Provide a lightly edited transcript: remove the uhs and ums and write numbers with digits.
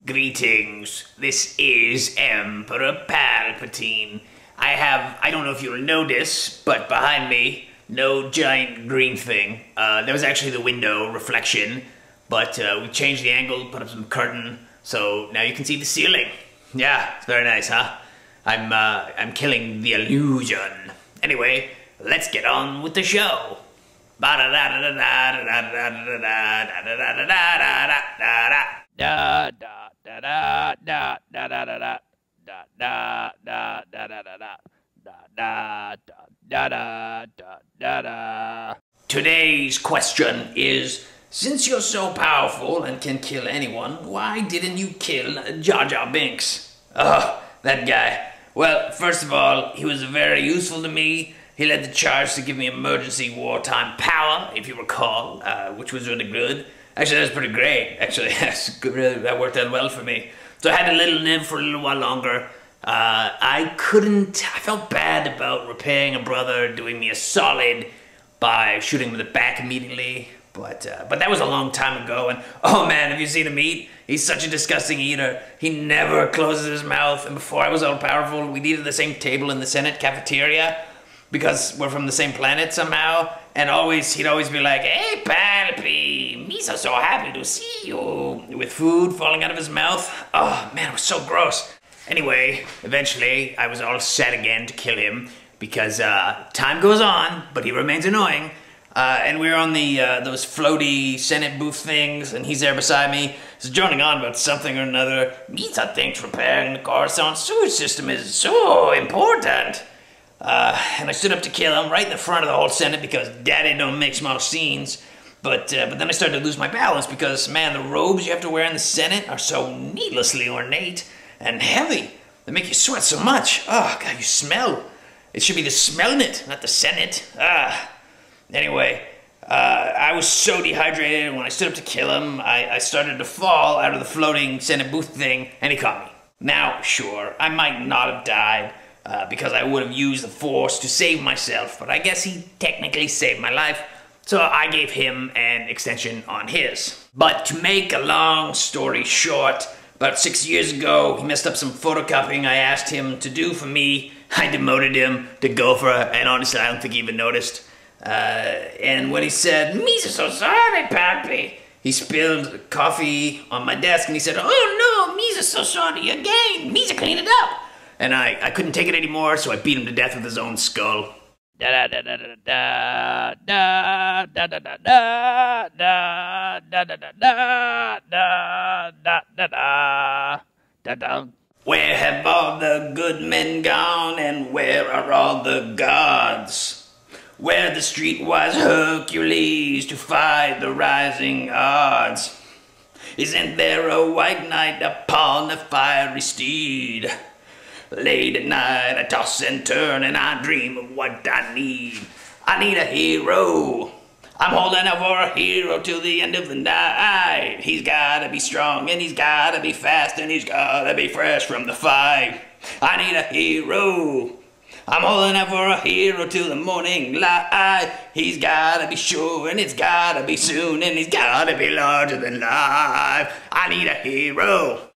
Greetings, this is Emperor Palpatine. I don't know if you'll notice, but behind me, no giant green thing. That was actually the window reflection, but we changed the angle, put up some curtain, so now you can see the ceiling. Yeah, it's very nice, huh? I'm killing the illusion. Anyway, let's get on with the show. Today's question is, since you're so powerful and can kill anyone, why didn't you kill Jar-Jar Binks? Oh, that guy. Well, first of all, he was very useful to me. He led the charge to give me emergency wartime power, if you recall, which was really good. Actually, that was pretty great. Actually, that worked out well for me. So I had to live for a little while longer. I felt bad about repaying a brother, doing me a solid by shooting him in the back immediately. But that was a long time ago, and oh man, have you seen him eat? He's such a disgusting eater. He never closes his mouth, and before I was all powerful, we'd eat at the same table in the Senate cafeteria, because we're from the same planet somehow, and he'd always be like, "Hey, Palpy, me so happy to see you," with food falling out of his mouth. Oh man, it was so gross. Anyway, eventually, I was all set again to kill him, because time goes on, but he remains annoying. And we were on those floaty Senate booth things, and he's there beside me. He's droning on about something or another. Misa thinks repairing the Coruscant sewage system is so important. And I stood up to kill him right in the front of the whole Senate because Daddy don't make small scenes. But then I started to lose my balance because, man, the robes you have to wear in the Senate are so needlessly ornate and heavy. They make you sweat so much. Oh, God, you smell. It should be the smelling it, not the Senate. Anyway, I was so dehydrated, and when I stood up to kill him, I started to fall out of the floating Senate booth thing, and he caught me. Now, sure, I might not have died, because I would have used the Force to save myself, but I guess he technically saved my life, so I gave him an extension on his. But to make a long story short, about 6 years ago, he messed up some photocopying I asked him to do for me. I demoted him to Gopher, and honestly, I don't think he even noticed. And when he said, "Me's so sorry, Pappy," he spilled coffee on my desk and he said, "Oh no, Me's so sorry again. Me's clean it up." And I couldn't take it anymore, so I beat him to death with his own skull. Where have all the good men gone, and where are all the gods? Where the streetwise Hercules to fight the rising odds? Isn't there a white knight upon a fiery steed? Late at night I toss and turn and I dream of what I need. I need a hero. I'm holding out for a hero till the end of the night. He's gotta be strong and he's gotta be fast and he's gotta be fresh from the fight. I need a hero. I'm holding out for a hero till the morning light. He's gotta be sure and it's gotta be soon and he's gotta be larger than life. I need a hero.